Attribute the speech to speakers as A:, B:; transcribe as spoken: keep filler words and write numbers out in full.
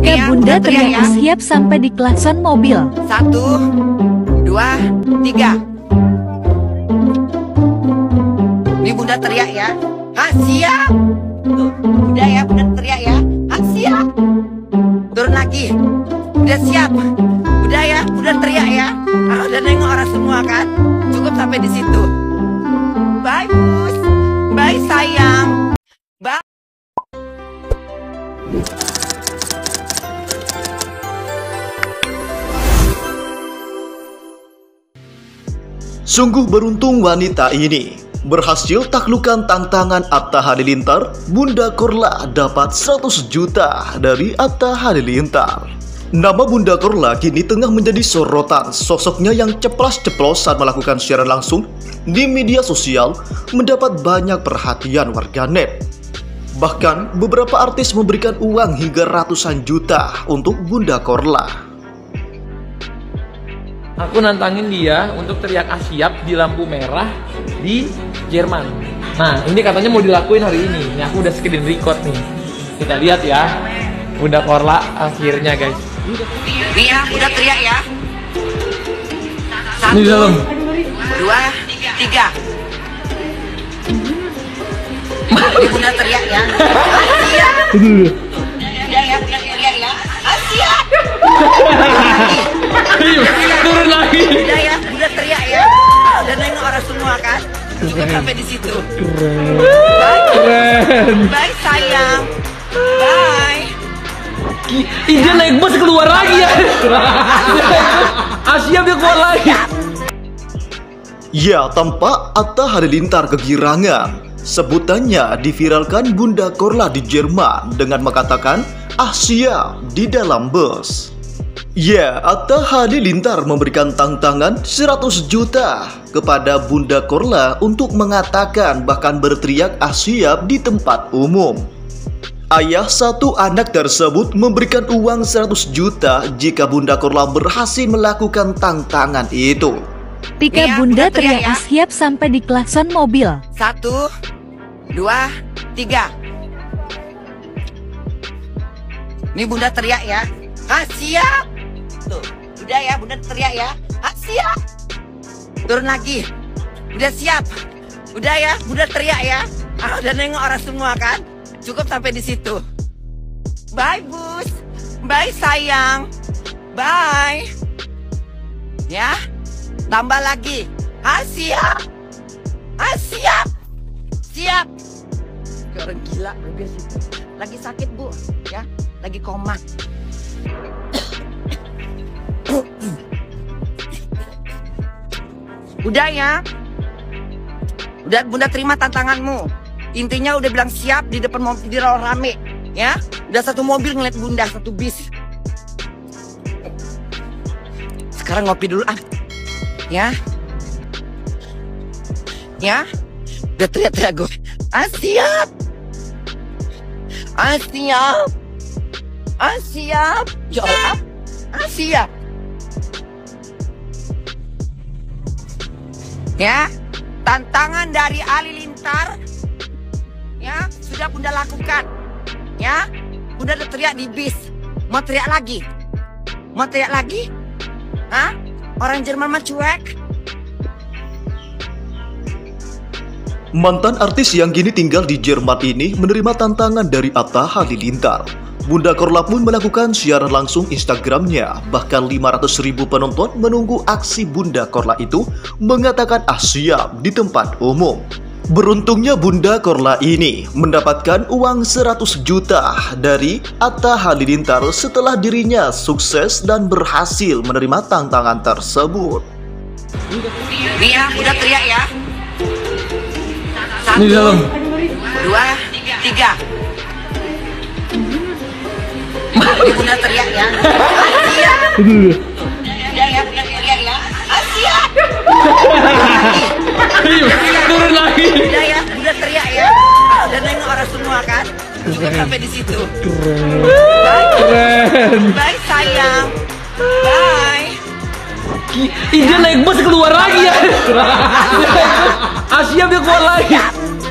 A: Ketika Bunda teriak siap sampai di klakson mobil.
B: Satu, dua, tiga. Ini Bunda teriak ya. Ah, siap. Tuh, udah ya, Bunda teriak ya. Ah, siap. Turun lagi. Udah siap. Udah ya, Bunda teriak ya. Ah, udah nengok orang semua kan. Cukup sampai di situ. Bye, Bus. Bye, sayang. Bye.
C: Sungguh beruntung wanita ini. Berhasil taklukkan tantangan Atta Halilintar, Bunda Korla dapat seratus juta dari Atta Halilintar. Nama Bunda Korla kini tengah menjadi sorotan. Sosoknya yang ceplas-ceplos saat melakukan siaran langsung di media sosial mendapat banyak perhatian warganet. Bahkan beberapa artis memberikan uang hingga ratusan juta untuk Bunda Korla.
D: Aku nantangin dia untuk teriak asyap di lampu merah di Jerman. Nah, ini katanya mau dilakuin hari ini. Ini aku udah screen record nih. Kita lihat ya. Bunda Korla akhirnya, guys.
B: Iya, udah teriak ya. Satu,
D: Ini di dalam.
B: dua, tiga. Ini Bunda teriak ya. Asia. Udah ya, Bunda teriak ya. Asia.
D: Turun lagi.
B: Udah ya, Bunda teriak ya. Udah nengok orang semua kan. Cukup sampai di situ.
D: Keren.
B: Bye, sayang. Bye.
D: Ih, dia naik bus keluar lagi ya. Asyap dia keluar lagi.
C: Ya, tampak Atta Halilintar kegirangan. Sebutannya diviralkan Bunda Korla di Jerman dengan mengatakan Asia di dalam bus. Ya, Atta Halilintar memberikan tantangan seratus juta kepada Bunda Korla untuk mengatakan bahkan berteriak asyap di tempat umum. Ayah satu anak tersebut memberikan uang seratus juta jika Bunda Korla berhasil melakukan tantangan itu.
A: Ketika
B: Iya,
A: Bunda
B: Bunda teriak
A: teriak
B: ya.
A: siap sampai di klakson mobil.
B: Satu, dua, tiga. Ini Bunda teriak ya. Ah, siap. Tuh, udah ya, Bunda teriak ya. Ah, siap. Turun lagi. Udah siap. Udah ya, Bunda teriak ya. Ah, udah nengok orang semua kan. Cukup sampai di situ. Bye, Bus. Bye, sayang. Bye. Ya, tambah lagi. Ah, siap. Ah, siap. Siap. Orang gila, udah situ. Lagi sakit, Bu. Ya, lagi koma. Udah ya. Udah, Bunda terima tantanganmu. Intinya udah bilang siap di depan mobil di rame, ya. Udah satu mobil ngeliat Bunda, satu bis. Sekarang ngopi dulu ah. Ya. Ya. Udah teriak-teriak gue. Ah, siap. Ah, siap. Ah, siap. Jawab. Ah, siap. Ya, tantangan dari Halilintar ya sudah Bunda lakukan. Ya, Bunda udah teriak di bis. Mau teriak lagi? Mau teriak lagi? Hah? Orang Jerman mah cuek.
C: Mantan artis yang kini tinggal di Jerman ini menerima tantangan dari Atta Halilintar. Bunda Korla pun melakukan siaran langsung Instagramnya. Bahkan lima ratus ribu penonton menunggu aksi Bunda Korla itu mengatakan asyap di tempat umum. Beruntungnya Bunda Korla ini mendapatkan uang seratus juta dari Atta Halilintar setelah dirinya sukses dan berhasil menerima tantangan tersebut.
B: Iya, udah teriak ya.
D: Ini di dalam.
B: Dua, tiga. Ini Bunda teriak ya. Asia. Udah ya, Bunda teriak ya. Asia.
D: Turun lagi.
B: Udah ya, Bunda teriak ya. Ah, udah nengok orang semua kan. Cukup sampai di situ. Bye.
D: Keren.
B: Bye, sayang. Bye.
D: Ih, dia naik bus keluar lagi ya. Asyap dia keluar lagi.